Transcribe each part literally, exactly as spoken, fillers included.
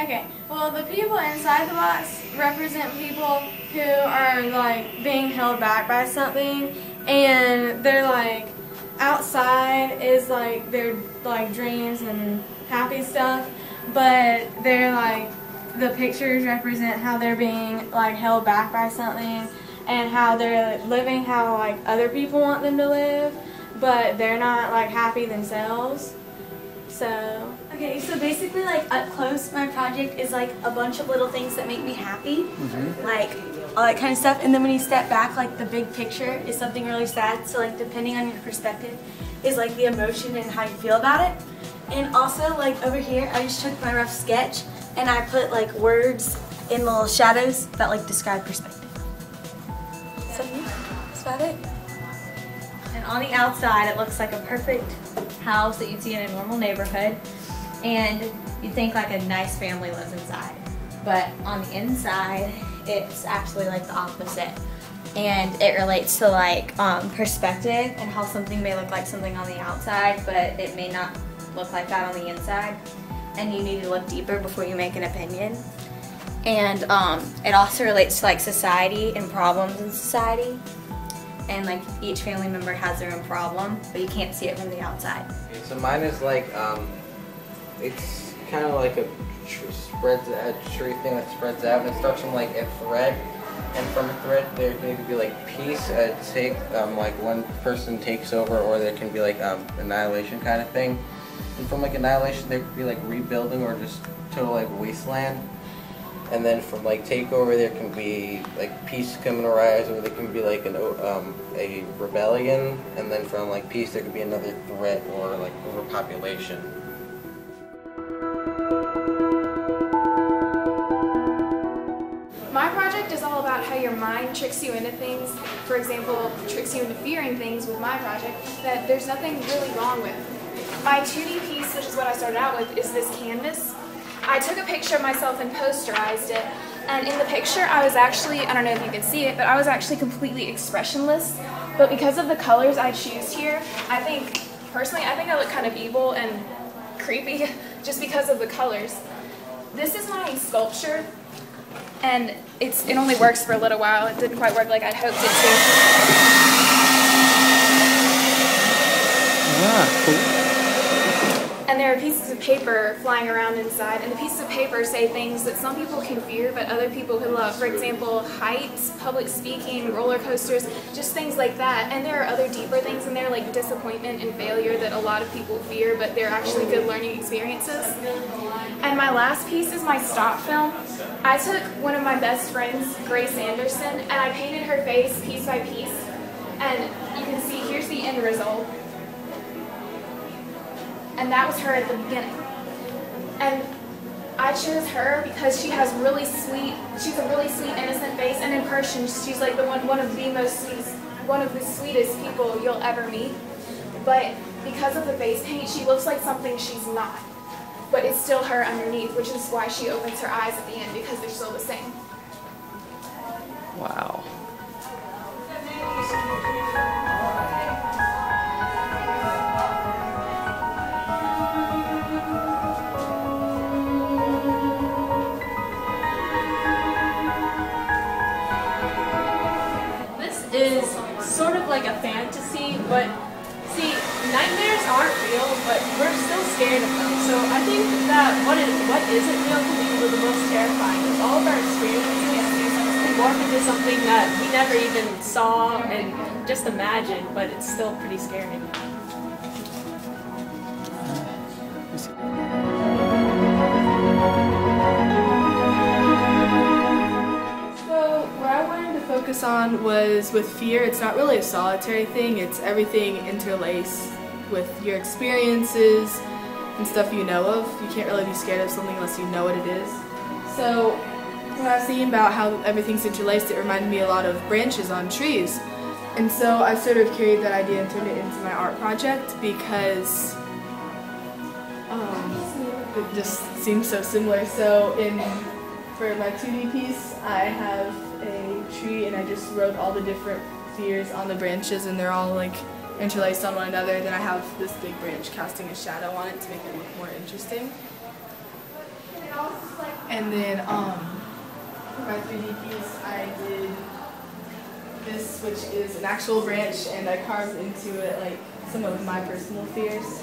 Okay, well, the people inside the box represent people who are like being held back by something, and they're like outside is like their like dreams and happy stuff, but they're like the pictures represent how they're being like held back by something and how they're living how like other people want them to live, but they're not like happy themselves. So okay, so basically, like up close, my project is like a bunch of little things that make me happy, mm-hmm. like all that kind of stuff. And then when you step back, like the big picture is something really sad. So like depending on your perspective, is like the emotion and how you feel about it. And also like over here, I just took my rough sketch and I put like words in little shadows that like describe perspective. So yeah, that's about it. And on the outside, it looks like a perfect house that you'd see in a normal neighborhood, and you'd think like a nice family lives inside. But on the inside, it's actually like the opposite. And it relates to like um, perspective and how something may look like something on the outside, but it may not look like that on the inside. And you need to look deeper before you make an opinion. And um, it also relates to like society and problems in society. And like each family member has their own problem, but you can't see it from the outside. Okay, so mine is like, um, it's kind of like a tr spreads a tree thing that spreads out, and it starts from like a thread, and from a thread there can be like peace, uh, take um, like one person takes over, or there can be like um, annihilation kind of thing. And from like annihilation there could be like rebuilding or just total like wasteland. And then from like takeover, there can be like peace coming to rise, or there can be like an um, a rebellion. And then from like peace, there could be another threat or like overpopulation. My project is all about how your mind tricks you into things. For example, tricks you into fearing things with my project that there's nothing really wrong with. My two D piece, which is what I started out with, is this canvas. I took a picture of myself and posterized it, and in the picture I was actually, I don't know if you can see it, but I was actually completely expressionless. But because of the colors I choose here, I think, personally, I think I look kind of evil and creepy just because of the colors. This is my sculpture, and it's it only works for a little while. It didn't quite work like I'd hoped it to. Ah, cool. And there are pieces of paper flying around inside, and the pieces of paper say things that some people can fear but other people could love. For example, heights, public speaking, roller coasters, just things like that. And there are other deeper things in there like disappointment and failure that a lot of people fear, but they're actually good learning experiences. And my last piece is my stop film. I took one of my best friends, Grace Anderson, and I painted her face piece by piece. And you can see, here's the end result. And that was her at the beginning. And I chose her because she has really sweet, she's a really sweet, innocent face, and in person, she's like the one, one of the most sweetest, one of the sweetest people you'll ever meet. But because of the face paint, she looks like something she's not. But it's still her underneath, which is why she opens her eyes at the end, because they're still the same. Wow. Is sort of like a fantasy, but see, nightmares aren't real, but we're still scared of them. So I think that what is what isn't real can be the most terrifying. Because all of our experiences can morph into something that we never even saw and just imagined, but it's still pretty scary. Focus on was with fear. It's not really a solitary thing, it's everything interlaced with your experiences and stuff you know of. You can't really be scared of something unless you know what it is. So when I was thinking about how everything's interlaced, it reminded me a lot of branches on trees. And so I sort of carried that idea and turned it into my art project because um, it just seems so similar. So in for my two D piece, I have a tree and I just wrote all the different fears on the branches, and they're all like interlaced on one another. Then I have this big branch casting a shadow on it to make it look more interesting. And it all just like And then um, for my three D piece, I did this, which is an actual branch, and I carved into it like some of my personal fears.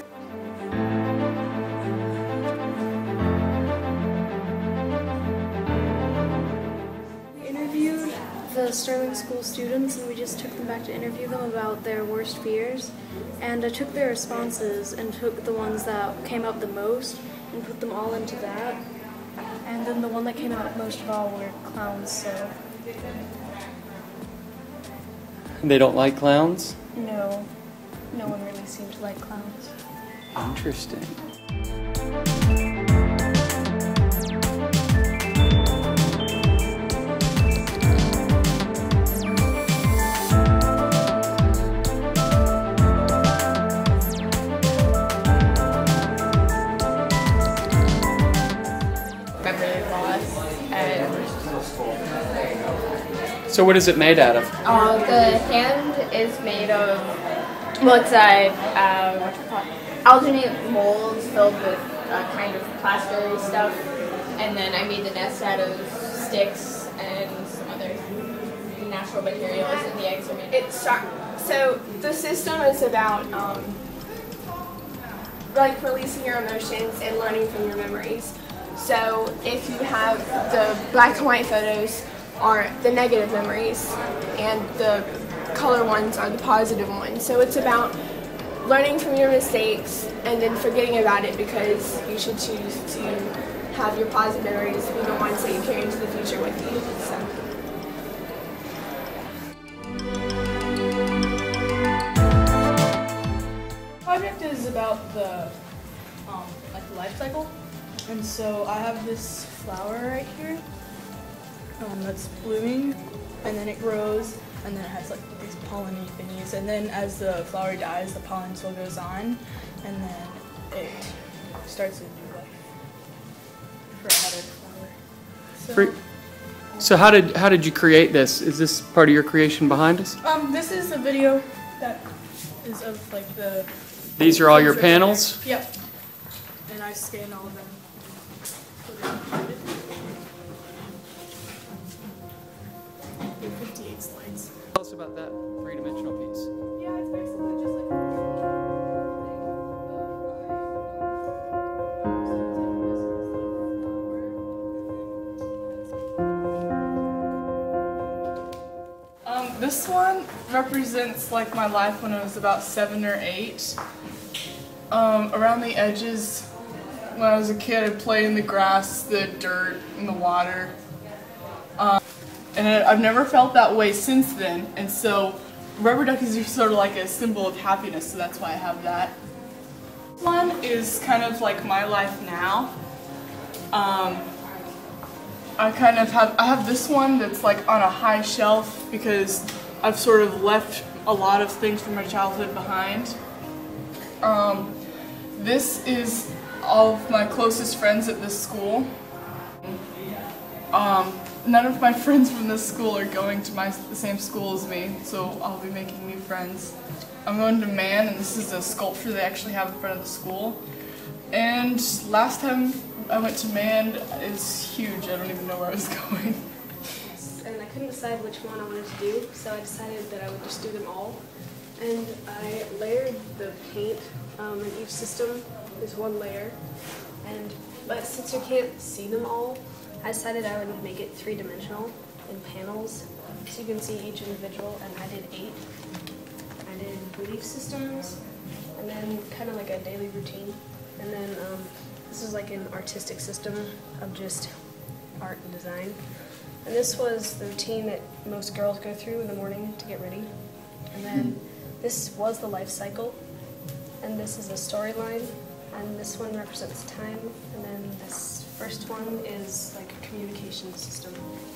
We interviewed the Sterling School students, and we just took them back to interview them about their worst fears. And I took their responses and took the ones that came up the most and put them all into that. And then the one that came out most of all were clowns, so. They don't like clowns? No, no one really seemed to like clowns. Interesting. So what is it made out of? Uh, the hand is made of, well, it's a, uh, what you call it, alternate molds filled with uh, kind of plaster stuff, and then I made the nest out of sticks and some other natural materials, and the eggs are made. It's so the system is about um, like releasing your emotions and learning from your memories. So if you have the black and white photos are the negative memories, and the color ones are the positive ones. So it's about learning from your mistakes and then forgetting about it, because you should choose to have your positive memories be the ones that you carry into the future with you. So. The project is about the um, like the life cycle, and so I have this flower right here. Um, that's blooming, and then it grows, and then it has like these pollen thingies, and then as the flower dies, the pollen still goes on, and then it starts a new life for another flower. So, For, so how did how did you create this? Is this part of your creation behind us? um, this is a video that is of like the. These are all your right panels? there. Yep. And I scan all of them. fifty-eight slides. Tell us about that three-dimensional piece. Yeah, it's basically just like Um, this one represents like my life when I was about seven or eight. Um, around the edges, when I was a kid, I'd play in the grass, the dirt, and the water. Um, And I've never felt that way since then, and so rubber duckies are sort of like a symbol of happiness, so that's why I have that. One is kind of like my life now. Um, I kind of have, I have this one that's like on a high shelf because I've sort of left a lot of things from my childhood behind. Um, this is all of my closest friends at this school. Um, None of my friends from this school are going to my, the same school as me, so I'll be making new friends. I'm going to Man, and this is a sculpture they actually have in front of the school. And last time I went to Man is huge. I don't even know where I was going. And I couldn't decide which one I wanted to do, so I decided that I would just do them all. And I layered the paint um, in each system. There's one layer, and but since you can't see them all, I decided I would make it three-dimensional in panels, so you can see each individual, and I did eight. I did belief systems, and then kind of like a daily routine. And then um, this is like an artistic system of just art and design. And this was the routine that most girls go through in the morning to get ready. And then this was the life cycle, and this is a storyline, and this one represents time, and then this first one is like a communication system.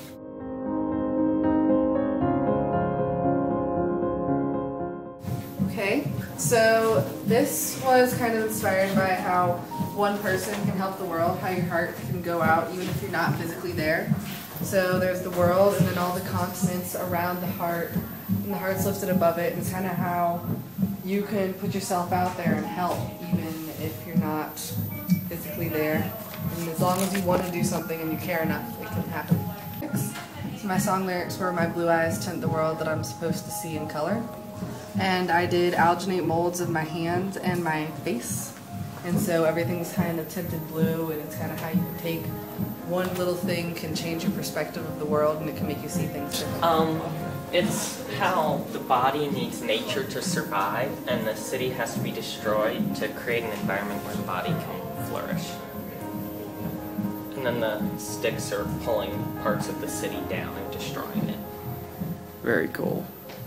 Okay, so this was kind of inspired by how one person can help the world, how your heart can go out even if you're not physically there. So there's the world, and then all the continents around the heart, and the heart's lifted above it, and it's kind of how you can put yourself out there and help even if you're not physically there. And as long as you want to do something and you care enough, it can happen. So my song lyrics were, "My blue eyes tint the world that I'm supposed to see in color." And I did alginate molds of my hands and my face. And so everything's kind of tinted blue, and it's kind of how you take one little thing can change your perspective of the world, and it can make you see things differently. Um, it's how the body needs nature to survive, and the city has to be destroyed to create an environment where the body can flourish. And then the sticks are pulling parts of the city down and destroying it. Very cool.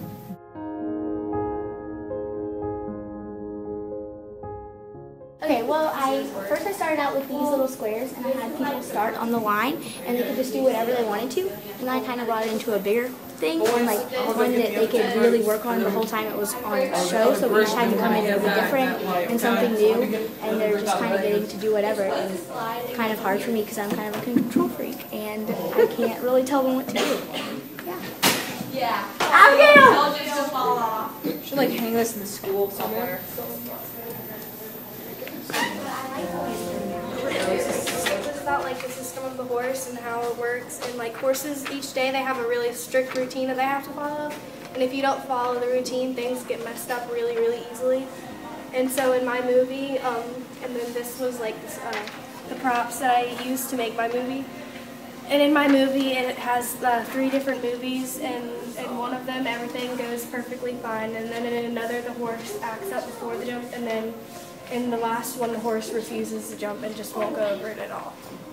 Okay, well, I first I started out with these little squares, and I had people start on the line, and they could just do whatever they wanted to. And then I kind of brought it into a bigger thing, and like one that they could really work on the whole time it was on show. So each time you come in, it'll be different and something new, and they're just kind of getting to do whatever. And it's kind of hard for me because I'm kind of a control freak, and I can't really tell them what to do. Yeah. Yeah. Abigail! Should like hang this in the school somewhere. It's about like the system of the horse and how it works, and like horses each day they have a really strict routine that they have to follow, and if you don't follow the routine, things get messed up really really easily. And so in my movie, um, and then this was like uh, the props that I used to make my movie, and in my movie it has uh, three different movies, and in one of them everything goes perfectly fine, and then in another the horse acts up before the jump, and then in the last one, the horse refuses to jump and just won't go over it at all.